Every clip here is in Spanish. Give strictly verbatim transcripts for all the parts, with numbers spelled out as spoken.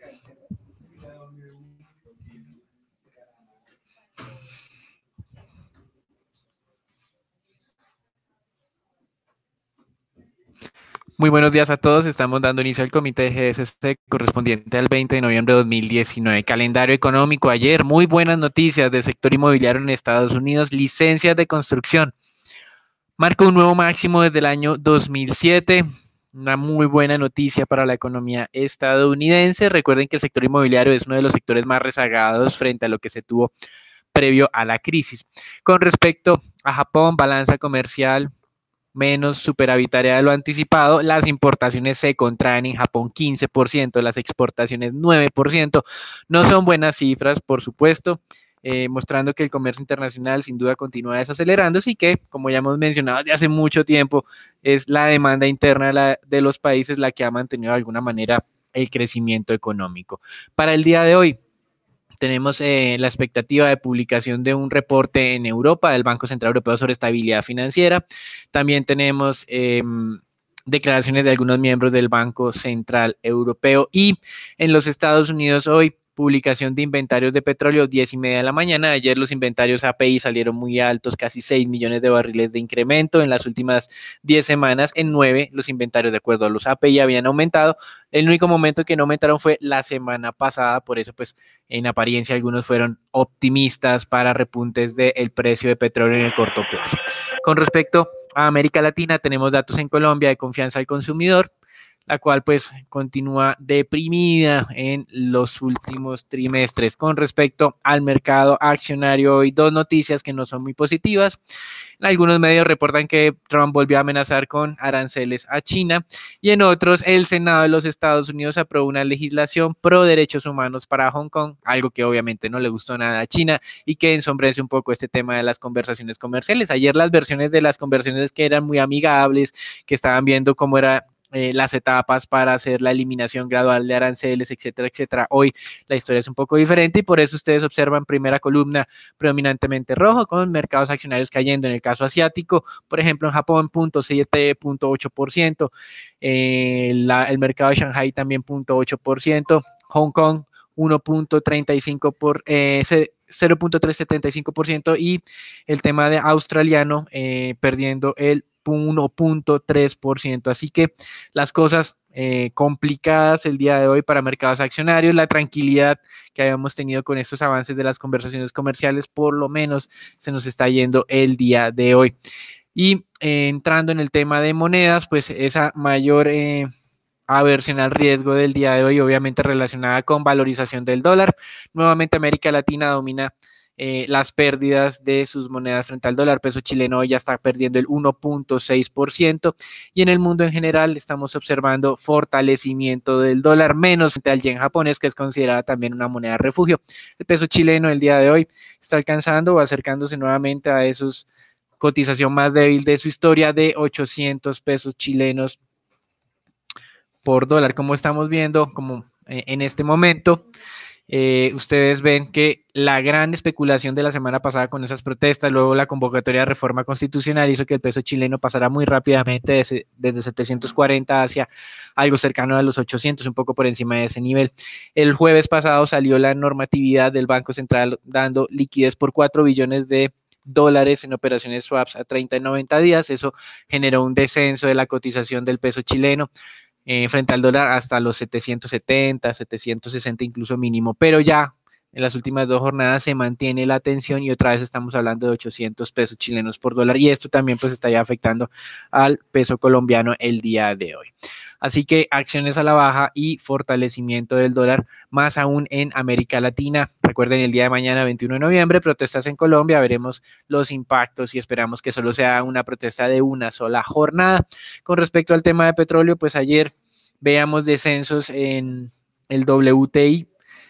Muy buenos días a todos. Estamos dando inicio al comité de G S C correspondiente al veinte de noviembre de dos mil diecinueve. Calendario económico ayer. Muy buenas noticias del sector inmobiliario en Estados Unidos. Licencias de construcción. Marca un nuevo máximo desde el año dos mil siete. Una muy buena noticia para la economía estadounidense. Recuerden que el sector inmobiliario es uno de los sectores más rezagados frente a lo que se tuvo previo a la crisis. Con respecto a Japón, balanza comercial menos superavitaria de lo anticipado, las importaciones se contraen en Japón quince por ciento, las exportaciones nueve por ciento. No son buenas cifras, por supuesto, eh, mostrando que el comercio internacional sin duda continúa desacelerándose y que, como ya hemos mencionado desde hace mucho tiempo, es la demanda interna de, la, de los países la que ha mantenido de alguna manera el crecimiento económico. Para el día de hoy, tenemos eh, la expectativa de publicación de un reporte en Europa del Banco Central Europeo sobre estabilidad financiera. También tenemos eh, declaraciones de algunos miembros del Banco Central Europeo y en los Estados Unidos hoy publicación de inventarios de petróleo, diez y media de la mañana. Ayer los inventarios A P I salieron muy altos, casi seis millones de barriles de incremento. En las últimas diez semanas, en nueve, los inventarios de acuerdo a los A P I habían aumentado. El único momento que no aumentaron fue la semana pasada, por eso pues en apariencia algunos fueron optimistas para repuntes del precio de petróleo en el corto plazo. Con respecto a América Latina, tenemos datos en Colombia de confianza al consumidor, la cual pues continúa deprimida en los últimos trimestres. Con respecto al mercado accionario, hoy dos noticias que no son muy positivas. Algunos medios reportan que Trump volvió a amenazar con aranceles a China y en otros el Senado de los Estados Unidos aprobó una legislación pro derechos humanos para Hong Kong, algo que obviamente no le gustó nada a China y que ensombrece un poco este tema de las conversaciones comerciales. Ayer las versiones de las conversaciones que eran muy amigables, que estaban viendo cómo era Eh, las etapas para hacer la eliminación gradual de aranceles, etcétera, etcétera. Hoy la historia es un poco diferente y por eso ustedes observan primera columna predominantemente rojo con mercados accionarios cayendo. En el caso asiático, por ejemplo, en Japón, cero punto siete, cero punto ocho por ciento. Eh, la, el mercado de Shanghai también cero punto ocho por ciento. Hong Kong, uno punto treinta y cinco por ciento. Eh, cero punto trescientos setenta y cinco por ciento y el tema de australiano eh, perdiendo el uno punto tres por ciento. Así que las cosas eh, complicadas el día de hoy para mercados accionarios, la tranquilidad que habíamos tenido con estos avances de las conversaciones comerciales, por lo menos se nos está yendo el día de hoy. Y eh, entrando en el tema de monedas, pues esa mayor eh, aversión al riesgo del día de hoy, obviamente relacionada con valorización del dólar. Nuevamente América Latina domina Eh, las pérdidas de sus monedas frente al dólar. Peso chileno hoy ya está perdiendo el uno punto seis por ciento y en el mundo en general estamos observando fortalecimiento del dólar, menos frente al yen japonés, que es considerada también una moneda refugio. El peso chileno el día de hoy está alcanzando o acercándose nuevamente a esos cotización más débil de su historia de ochocientos pesos chilenos por dólar, como estamos viendo como eh, en este momento. Eh, ustedes ven que la gran especulación de la semana pasada con esas protestas, luego la convocatoria de reforma constitucional hizo que el peso chileno pasara muy rápidamente desde, desde setecientos cuarenta hacia algo cercano a los ochocientos, un poco por encima de ese nivel. El jueves pasado salió la normatividad del Banco Central dando liquidez por cuatro billones de dólares en operaciones swaps a treinta y noventa días. Eso generó un descenso de la cotización del peso chileno Eh, frente al dólar hasta los setecientos setenta, setecientos sesenta incluso mínimo, pero ya en las últimas dos jornadas se mantiene la tensión y otra vez estamos hablando de ochocientos pesos chilenos por dólar y esto también pues está ya afectando al peso colombiano el día de hoy. Así que acciones a la baja y fortalecimiento del dólar, más aún en América Latina. Recuerden, el día de mañana, veintiuno de noviembre, protestas en Colombia, veremos los impactos y esperamos que solo sea una protesta de una sola jornada. Con respecto al tema de petróleo, pues ayer veamos descensos en el W T I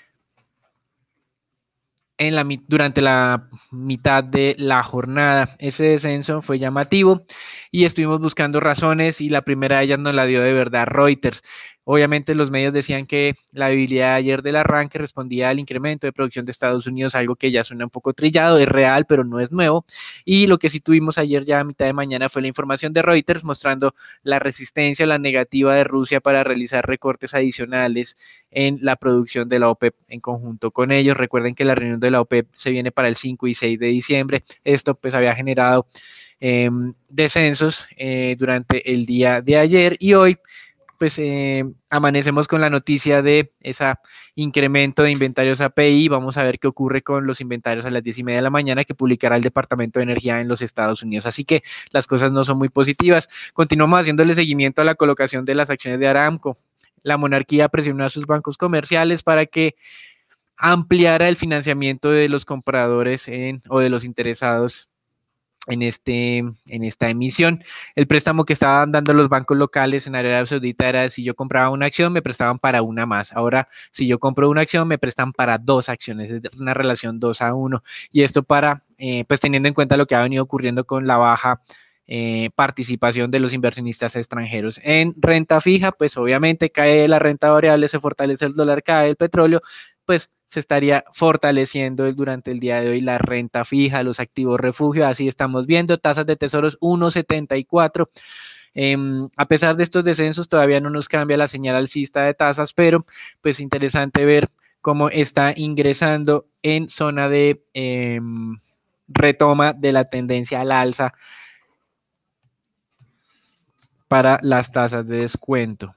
en la, durante la mitad de la jornada. Ese descenso fue llamativo y estuvimos buscando razones y la primera de ellas nos la dio de verdad Reuters. Obviamente los medios decían que la debilidad ayer del arranque respondía al incremento de producción de Estados Unidos, algo que ya suena un poco trillado, es real, pero no es nuevo. Y lo que sí tuvimos ayer ya a mitad de mañana fue la información de Reuters mostrando la resistencia, la negativa de Rusia para realizar recortes adicionales en la producción de la OPEP en conjunto con ellos. Recuerden que la reunión de la OPEP se viene para el cinco y seis de diciembre. Esto pues había generado eh, descensos eh, durante el día de ayer y hoy pues eh, amanecemos con la noticia de ese incremento de inventarios A P I. Vamos a ver qué ocurre con los inventarios a las diez y media de la mañana que publicará el Departamento de Energía en los Estados Unidos. Así que las cosas no son muy positivas. Continuamos haciéndole seguimiento a la colocación de las acciones de Aramco. La monarquía presionó a sus bancos comerciales para que ampliara el financiamiento de los compradores en, o de los interesados en, este, en esta emisión. El préstamo que estaban dando los bancos locales en Arabia Saudita era si yo compraba una acción, me prestaban para una más. Ahora, si yo compro una acción, me prestan para dos acciones, es una relación dos a uno. Y esto para, eh, pues teniendo en cuenta lo que ha venido ocurriendo con la baja eh, participación de los inversionistas extranjeros en renta fija, pues obviamente cae la renta variable, se fortalece el dólar, cae el petróleo, pues se estaría fortaleciendo durante el día de hoy la renta fija, los activos refugio, así estamos viendo, tasas de tesoros uno setenta y cuatro. Eh, a pesar de estos descensos, todavía no nos cambia la señal alcista de tasas, pero pues interesante ver cómo está ingresando en zona de eh, retoma de la tendencia al alza para las tasas de descuento.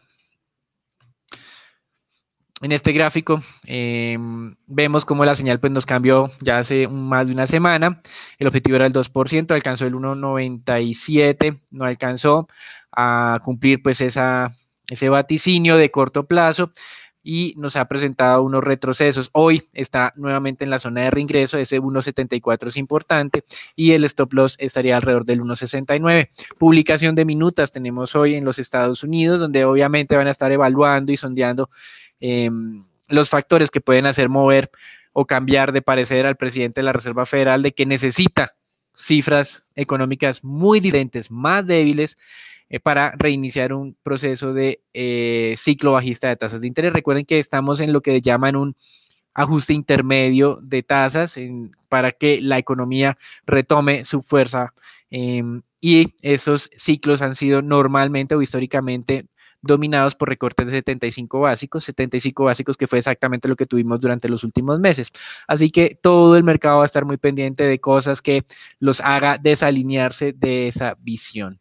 En este gráfico eh, vemos cómo la señal pues, nos cambió ya hace un, más de una semana. El objetivo era el dos por ciento, alcanzó el uno noventa y siete, no alcanzó a cumplir pues esa, ese vaticinio de corto plazo y nos ha presentado unos retrocesos. Hoy está nuevamente en la zona de reingreso, ese uno setenta y cuatro es importante y el stop loss estaría alrededor del uno sesenta y nueve. Publicación de minutas tenemos hoy en los Estados Unidos, donde obviamente van a estar evaluando y sondeando eh, los factores que pueden hacer mover o cambiar de parecer al presidente de la Reserva Federal de que necesita cifras económicas muy diferentes, más débiles, eh, para reiniciar un proceso de eh, ciclo bajista de tasas de interés. Recuerden que estamos en lo que llaman un ajuste intermedio de tasas en, para que la economía retome su fuerza eh, y esos ciclos han sido normalmente o históricamente dominados por recortes de setenta y cinco básicos, setenta y cinco básicos que fue exactamente lo que tuvimos durante los últimos meses. Así que todo el mercado va a estar muy pendiente de cosas que los haga desalinearse de esa visión.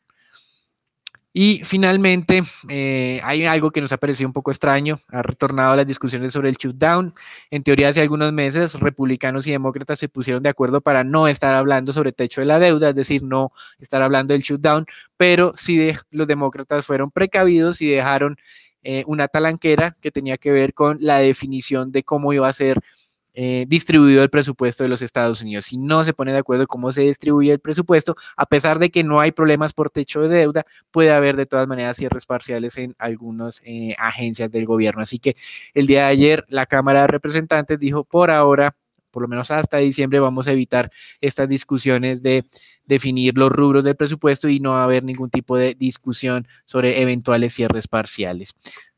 Y finalmente, eh, hay algo que nos ha parecido un poco extraño, ha retornado a las discusiones sobre el shutdown. En teoría, hace algunos meses, republicanos y demócratas se pusieron de acuerdo para no estar hablando sobre techo de la deuda, es decir, no estar hablando del shutdown, pero sí de, los demócratas fueron precavidos y dejaron eh, una talanquera que tenía que ver con la definición de cómo iba a ser Eh, distribuido el presupuesto de los Estados Unidos. Si no se pone de acuerdo cómo se distribuye el presupuesto, a pesar de que no hay problemas por techo de deuda, puede haber de todas maneras cierres parciales en algunas eh, agencias del gobierno. Así que el día de ayer la Cámara de Representantes dijo, por ahora, por lo menos hasta diciembre, vamos a evitar estas discusiones de definir los rubros del presupuesto y no va a haber ningún tipo de discusión sobre eventuales cierres parciales.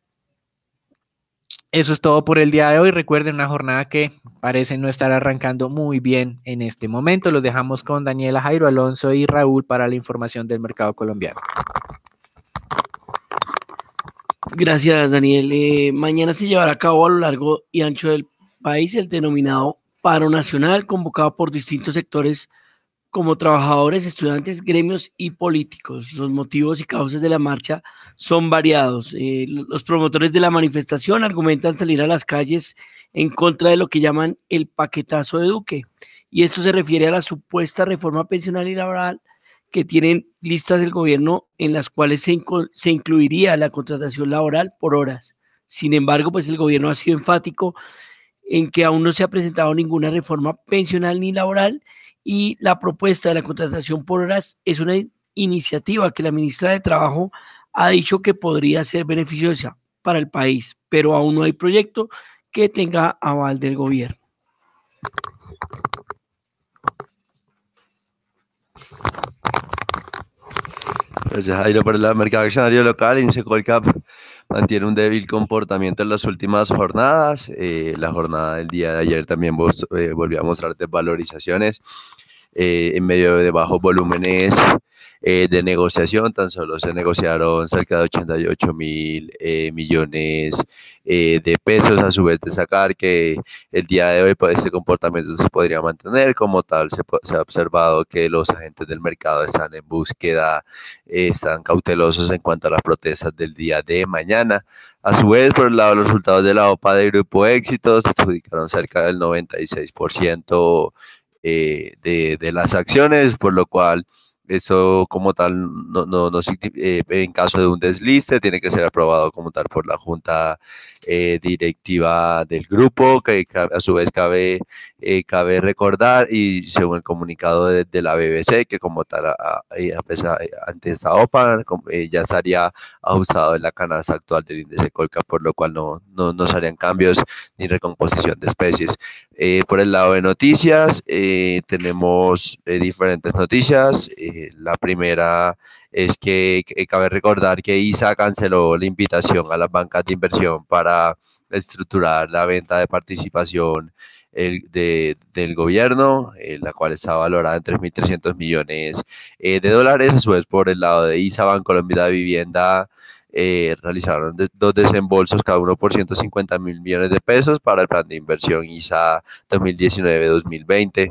Eso es todo por el día de hoy. Recuerden una jornada que parece no estar arrancando muy bien en este momento. Los dejamos con Daniela, Jairo, Alonso y Raúl para la información del mercado colombiano. Gracias, Daniel. Eh, mañana se llevará a cabo a lo largo y ancho del país el denominado paro nacional, convocado por distintos sectores como trabajadores, estudiantes, gremios y políticos. Los motivos y causas de la marcha son variados. Eh, los promotores de la manifestación argumentan salir a las calles en contra de lo que llaman el paquetazo de Duque. Y esto se refiere a la supuesta reforma pensional y laboral que tienen listas del gobierno en las cuales se, inco- se incluiría la contratación laboral por horas. Sin embargo, pues el gobierno ha sido enfático en que aún no se ha presentado ninguna reforma pensional ni laboral y la propuesta de la contratación por horas es una iniciativa que la ministra de Trabajo ha dicho que podría ser beneficiosa para el país, pero aún no hay proyecto que tenga aval del gobierno. Gracias, Jairo. Por el mercado accionario local, Insecolcap mantiene un débil comportamiento en las últimas jornadas. Eh, la jornada del día de ayer también vos, eh, volvió a mostrar desvalorizaciones eh, en medio de bajos volúmenes eh, de negociación. Tan solo se negociaron cerca de ochenta y ocho mil eh, millones eh, de pesos. A su vez, destacar que el día de hoy pues, este comportamiento se podría mantener. Como tal, se, se ha observado que los agentes del mercado están en búsqueda, eh, están cautelosos en cuanto a las protestas del día de mañana. A su vez, por el lado de los resultados de la OPA de Grupo Éxitos, se adjudicaron cerca del noventa y seis por ciento eh, de, de las acciones, por lo cual eso como tal no, no, no eh, en caso de un desliste tiene que ser aprobado como tal por la junta eh, directiva del grupo, que a su vez cabe, eh, cabe recordar, y según el comunicado de, de la B B C, que como tal a, a, a pesar, ante esta OPA eh, ya estaría ajustado en la canasta actual del índice Colca, por lo cual no, no, no se harían cambios ni recomposición de especies. Eh, por el lado de noticias, eh, tenemos eh, diferentes noticias. Eh, la primera es que, que cabe recordar que I S A canceló la invitación a las bancas de inversión para estructurar la venta de participación el, de, del gobierno, eh, la cual está valorada en tres mil trescientos millones eh, de dólares. A su vez, por el lado de I S A, Bancolombia de Vivienda, Eh, realizaron de, dos desembolsos, cada uno por ciento cincuenta mil millones de pesos para el plan de inversión I S A dos mil diecinueve a dos mil veinte.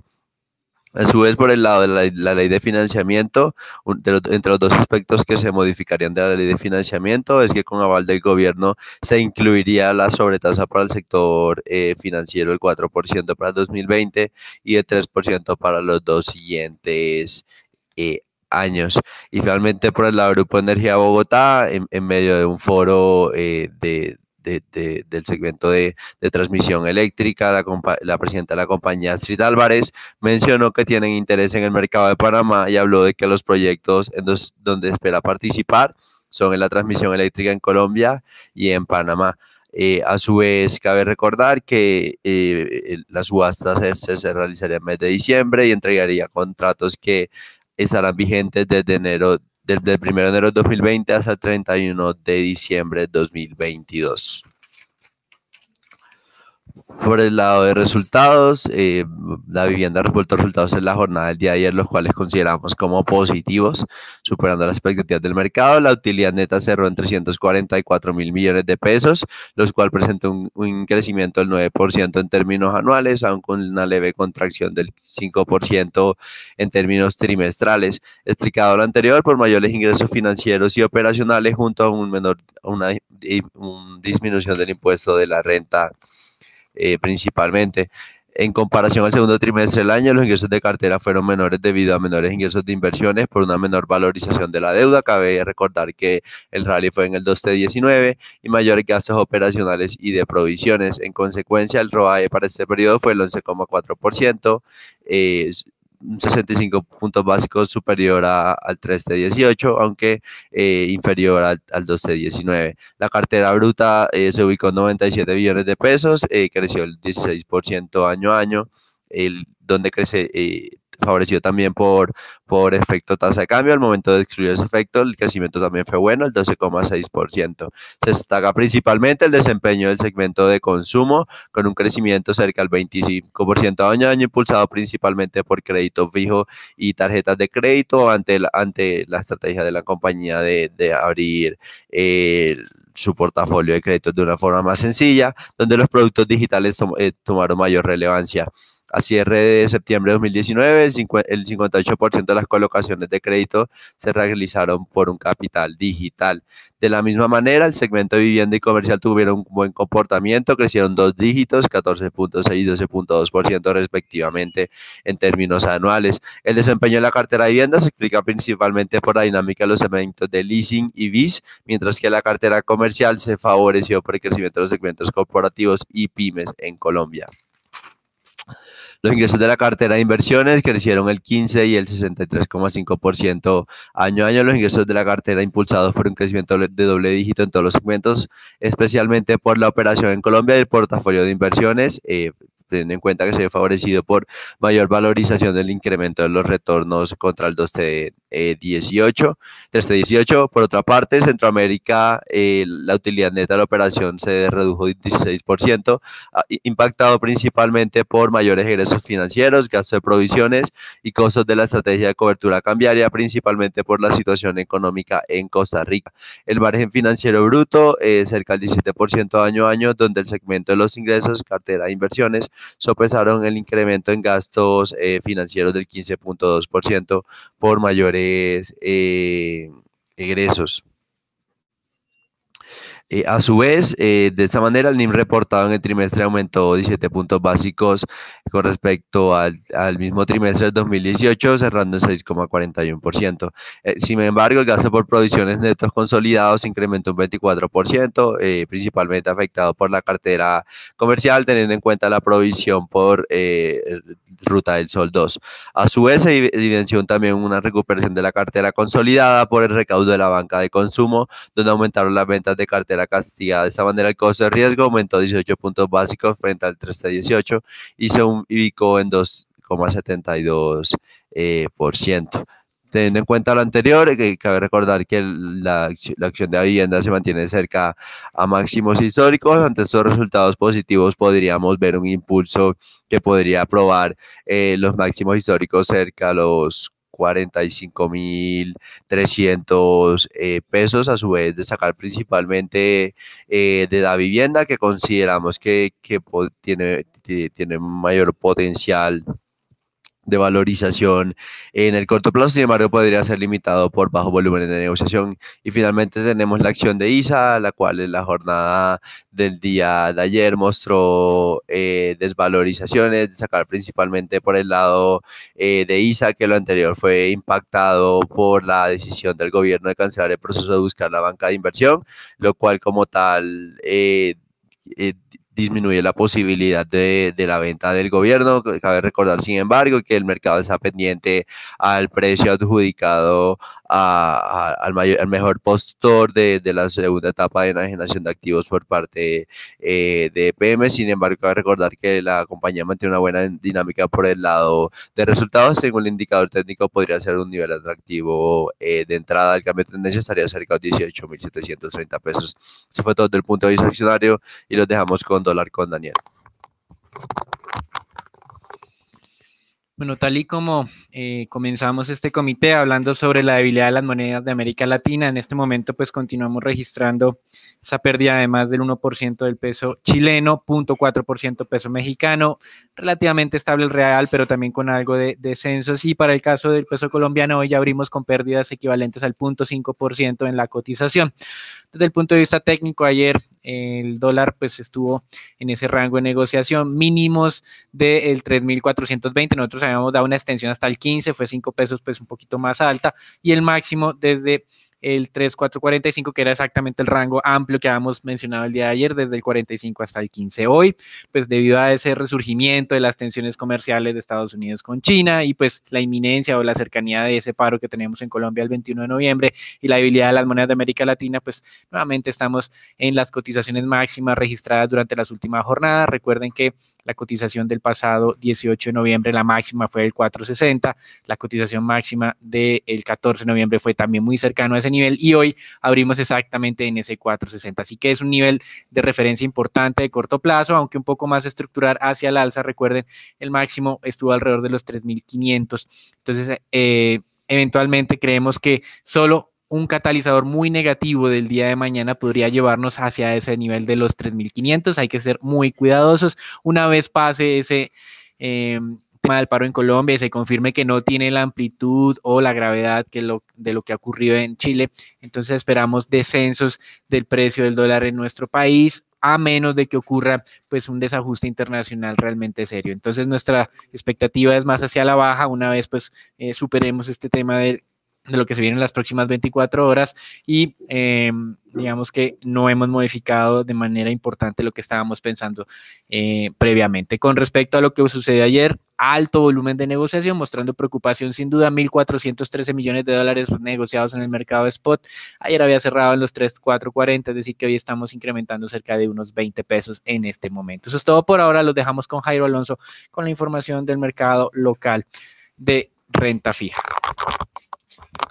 A su vez, por el lado de la, la ley de financiamiento, un, de los, entre los dos aspectos que se modificarían de la ley de financiamiento es que con aval del gobierno se incluiría la sobretasa para el sector eh, financiero del cuatro por ciento para el dos mil veinte y el tres por ciento para los dos siguientes eh, años. Y finalmente, por el lado del Grupo Energía Bogotá, en, en medio de un foro eh, de, de, de, del segmento de, de transmisión eléctrica, la, la presidenta de la compañía, Astrid Álvarez, mencionó que tienen interés en el mercado de Panamá y habló de que los proyectos en dos, donde espera participar son en la transmisión eléctrica en Colombia y en Panamá. Eh, a su vez, cabe recordar que eh, la subasta se, se realizaría en el mes de diciembre y entregaría contratos que estarán vigentes desde enero, desde el primero de enero de dos mil veinte hasta el treinta y uno de diciembre de dos mil veintidós. Por el lado de resultados, eh, la vivienda reportó resultados en la jornada del día de ayer, los cuales consideramos como positivos, superando las expectativas del mercado. La utilidad neta cerró en trescientos cuarenta y cuatro mil millones de pesos, los cuales presentó un, un crecimiento del nueve por ciento en términos anuales, aun con una leve contracción del cinco por ciento en términos trimestrales. Explicado lo anterior, por mayores ingresos financieros y operacionales, junto a un menor, una, una disminución del impuesto de la renta. Eh, principalmente. En comparación al segundo trimestre del año, los ingresos de cartera fueron menores debido a menores ingresos de inversiones por una menor valorización de la deuda. Cabe recordar que el rally fue en el dos T diecinueve y mayores gastos operacionales y de provisiones. En consecuencia, el R O A E para este periodo fue el once coma cuatro por ciento, eh, sesenta y cinco puntos básicos superior a, al tres T dieciocho, aunque eh, inferior al, al dos T diecinueve. La cartera bruta eh, se ubicó en noventa y siete billones de pesos, eh, creció el dieciséis por ciento año a año, el, donde crece, eh, favorecido también por, por efecto tasa de cambio. Al momento de excluir ese efecto, el crecimiento también fue bueno, el doce coma seis por ciento. Se destaca principalmente el desempeño del segmento de consumo, con un crecimiento cerca del veinticinco por ciento año a año, impulsado principalmente por crédito fijo y tarjetas de crédito, ante la, ante la estrategia de la compañía de, de abrir eh, su portafolio de créditos de una forma más sencilla, donde los productos digitales tom, eh, tomaron mayor relevancia. A cierre de septiembre de dos mil diecinueve, el cincuenta y ocho por ciento de las colocaciones de crédito se realizaron por un capital digital. De la misma manera, el segmento de vivienda y comercial tuvieron un buen comportamiento, crecieron dos dígitos, catorce punto seis y doce punto dos por ciento respectivamente en términos anuales. El desempeño de la cartera de vivienda se explica principalmente por la dinámica de los segmentos de leasing y B I S, mientras que la cartera comercial se favoreció por el crecimiento de los segmentos corporativos y pymes en Colombia. Los ingresos de la cartera de inversiones crecieron el quince y el sesenta y tres coma cinco por ciento año a año. Los ingresos de la cartera impulsados por un crecimiento de doble dígito en todos los segmentos, especialmente por la operación en Colombia y el portafolio de inversiones, eh, teniendo en cuenta que se ve favorecido por mayor valorización del incremento de los retornos contra el dos T dieciocho, trece dieciocho. Por otra parte, Centroamérica, eh, la utilidad neta de la operación se redujo dieciséis por ciento, impactado principalmente por mayores ingresos financieros, gasto de provisiones y costos de la estrategia de cobertura cambiaria, principalmente por la situación económica en Costa Rica. El margen financiero bruto es eh, cerca del diecisiete por ciento año a año, donde el segmento de los ingresos, cartera de inversiones, sopesaron el incremento en gastos eh, financieros del quince punto dos por ciento por mayores eh, egresos. Eh, a su vez, eh, de esta manera, el N I M reportado en el trimestre aumentó diecisiete puntos básicos con respecto al, al mismo trimestre del dos mil dieciocho, cerrando en seis coma cuarenta y uno por ciento. Eh, sin embargo, el gasto por provisiones netos consolidados incrementó un veinticuatro por ciento, eh, principalmente afectado por la cartera comercial, teniendo en cuenta la provisión por eh, Ruta del Sol dos. A su vez, se evidenció también una recuperación de la cartera consolidada por el recaudo de la banca de consumo, donde aumentaron las ventas de cartera castigada. De esta manera, el costo de riesgo aumentó dieciocho puntos básicos frente al trece dieciocho y se ubicó en dos coma setenta y dos por ciento. Eh, por ciento. Teniendo en cuenta lo anterior, que cabe recordar que la, la acción de la vivienda se mantiene cerca a máximos históricos. Ante estos resultados positivos podríamos ver un impulso que podría probar eh, los máximos históricos cerca a los cuarenta y cinco mil trescientos eh, pesos, a su vez destacar principalmente eh, de la vivienda, que consideramos que, que tiene, tiene mayor potencial de valorización en el corto plazo, sin embargo podría ser limitado por bajo volumen de negociación. Y finalmente tenemos la acción de ISA, la cual en la jornada del día de ayer mostró eh, desvalorizaciones, destacar principalmente por el lado eh, de ISA, que lo anterior fue impactado por la decisión del gobierno de cancelar el proceso de buscar la banca de inversión, lo cual como tal eh, eh, disminuye la posibilidad de, de la venta del gobierno. Cabe recordar, sin embargo, que el mercado está pendiente al precio adjudicado a, a, al, mayor, al mejor postor de, de la segunda etapa de enajenación de activos por parte eh, de E P M. Sin embargo, cabe recordar que la compañía mantiene una buena dinámica por el lado de resultados. Según el indicador técnico, podría ser un nivel atractivo eh, de entrada. El cambio de tendencia estaría cerca de dieciocho mil setecientos treinta pesos. Eso fue todo desde el punto de vista accionario y los dejamos con dólar con Daniel. Bueno, tal y como eh, comenzamos este comité hablando sobre la debilidad de las monedas de América Latina, en este momento pues continuamos registrando esa pérdida de más del uno por ciento del peso chileno, cero punto cuatro por ciento peso mexicano, relativamente estable el real, pero también con algo de descensos. Y para el caso del peso colombiano, hoy ya abrimos con pérdidas equivalentes al cero punto cinco por ciento en la cotización. Desde el punto de vista técnico, ayer el dólar pues estuvo en ese rango de negociación, mínimos del tres mil cuatrocientos veinte, nosotros habíamos dado una extensión hasta el quince, fue cinco pesos pues un poquito más alta, y el máximo desde el tres mil cuatrocientos cuarenta y cinco, que era exactamente el rango amplio que habíamos mencionado el día de ayer, desde el cuarenta y cinco hasta el quince. Hoy, pues debido a ese resurgimiento de las tensiones comerciales de Estados Unidos con China y pues la inminencia o la cercanía de ese paro que tenemos en Colombia el veintiuno de noviembre y la debilidad de las monedas de América Latina, pues nuevamente estamos en las cotizaciones máximas registradas durante las últimas jornadas. Recuerden que la cotización del pasado dieciocho de noviembre, la máxima fue el cuatro sesenta, la cotización máxima del catorce de noviembre fue también muy cercano a ese nivel, y hoy abrimos exactamente en ese cuatro sesenta, así que es un nivel de referencia importante de corto plazo, aunque un poco más estructural hacia el alza. Recuerden, el máximo estuvo alrededor de los tres mil quinientos, entonces eh, eventualmente creemos que solo un catalizador muy negativo del día de mañana podría llevarnos hacia ese nivel de los tres mil quinientos. Hay que ser muy cuidadosos. Una vez pase ese eh, tema del paro en Colombia y se confirme que no tiene la amplitud o la gravedad que lo, de lo que ha ocurrido en Chile, entonces esperamos descensos del precio del dólar en nuestro país, a menos de que ocurra pues un desajuste internacional realmente serio. Entonces nuestra expectativa es más hacia la baja una vez pues eh, superemos este tema de de lo que se viene en las próximas veinticuatro horas y eh, digamos que no hemos modificado de manera importante lo que estábamos pensando eh, previamente. Con respecto a lo que sucedió ayer, alto volumen de negociación, mostrando preocupación sin duda, mil cuatrocientos trece millones de dólares negociados en el mercado de spot. Ayer había cerrado en los tres mil cuatrocientos cuarenta, es decir que hoy estamos incrementando cerca de unos veinte pesos en este momento. Eso es todo por ahora, los dejamos con Jairo Alonso con la información del mercado local de renta fija.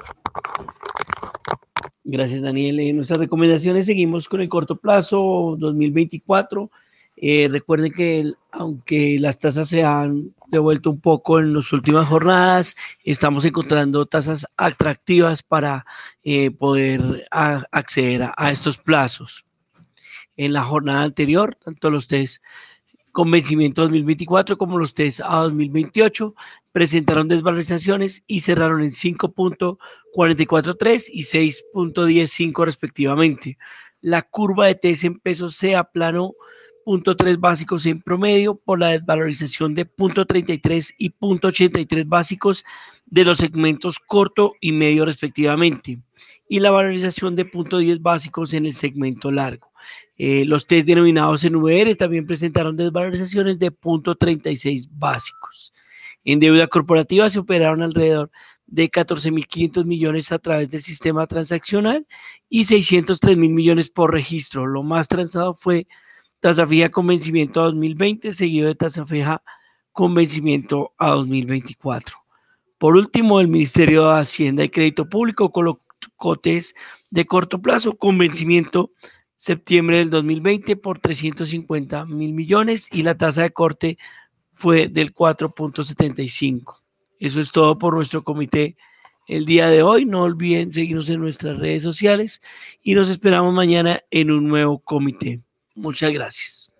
Gracias, Daniel. En nuestras recomendaciones seguimos con el corto plazo dos mil veinticuatro. Eh, recuerden que el, aunque las tasas se han devuelto un poco en las últimas jornadas, estamos encontrando tasas atractivas para eh, poder a, acceder a, a estos plazos. En la jornada anterior, tanto los test con vencimiento dos mil veinticuatro como los test a dos mil veintiocho presentaron desvalorizaciones y cerraron en cinco punto cuatro cuatro tres y seis punto diez cinco respectivamente. La curva de test en pesos se aplanó punto tres básicos en promedio por la desvalorización de punto treinta y tres y punto ochenta y tres básicos de los segmentos corto y medio respectivamente, y la valorización de punto diez básicos en el segmento largo. Eh, los test denominados en V R también presentaron desvalorizaciones de punto treinta y seis básicos. En deuda corporativa se operaron alrededor de catorce mil quinientos millones a través del sistema transaccional y seiscientos tres mil millones por registro. Lo más transado fue tasa fija con vencimiento a dos mil veinte, seguido de tasa fija con vencimiento a dos mil veinticuatro. Por último, el Ministerio de Hacienda y Crédito Público colocó test de corto plazo con vencimiento septiembre del dos mil veinte por trescientos cincuenta mil millones y la tasa de corte fue del cuatro punto setenta y cinco. Eso es todo por nuestro comité el día de hoy. No olviden seguirnos en nuestras redes sociales y nos esperamos mañana en un nuevo comité. Muchas gracias.